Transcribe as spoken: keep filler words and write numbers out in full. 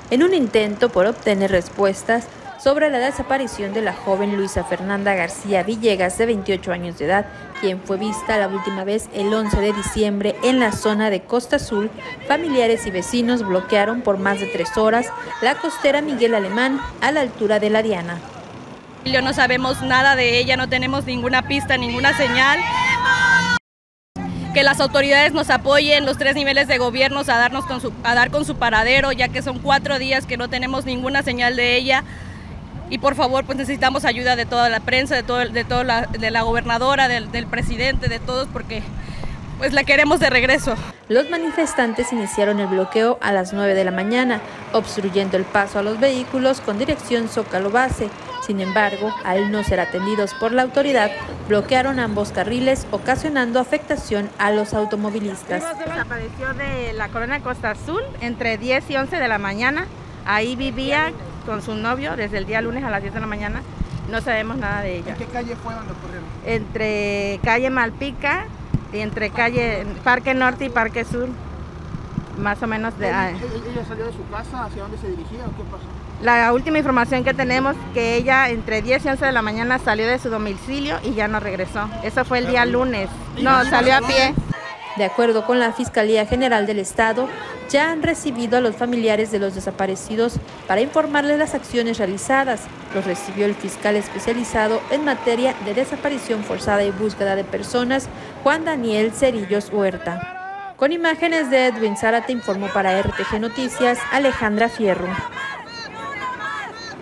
en un intento por obtener respuestas sobre la desaparición de la joven Luisa Fernanda García Villegas, de veintiocho años de edad, quien fue vista la última vez el once de diciembre en la zona de Costa Azul. Familiares y vecinos bloquearon por más de tres horas la costera Miguel Alemán a la altura de la Diana. No sabemos nada de ella, no tenemos ninguna pista, ninguna señal. Que las autoridades nos apoyen, los tres niveles de gobierno, a, darnos con su, a dar con su paradero, ya que son cuatro días que no tenemos ninguna señal de ella. Y por favor, pues necesitamos ayuda de toda la prensa, de, todo, de, toda la, de la gobernadora, del, del presidente, de todos, porque pues la queremos de regreso. Los manifestantes iniciaron el bloqueo a las nueve de la mañana, obstruyendo el paso a los vehículos con dirección Zócalo Base. Sin embargo, al no ser atendidos por la autoridad, bloquearon ambos carriles, ocasionando afectación a los automovilistas. Desapareció de la colonia Costa Azul entre diez y once de la mañana. Ahí vivía con su novio desde el día lunes a las diez de la mañana. No sabemos nada de ella. ¿En qué calle fue donde ocurrieron? Entre calle Malpica y entre calle Parque Norte y Parque Sur. Más o menos de ahí. ¿Ella salió de su casa? ¿Hacia dónde se dirigía o qué pasó? La última información que tenemos, que ella entre diez y once de la mañana salió de su domicilio y ya no regresó. Eso fue el día lunes. No, salió a pie. De acuerdo con la Fiscalía General del Estado, ya han recibido a los familiares de los desaparecidos para informarles las acciones realizadas. Los recibió el fiscal especializado en materia de desaparición forzada y búsqueda de personas, Juan Daniel Cerillos Huerta. Con imágenes de Edwin Zárate, informó para R T G Noticias, Alejandra Fierro.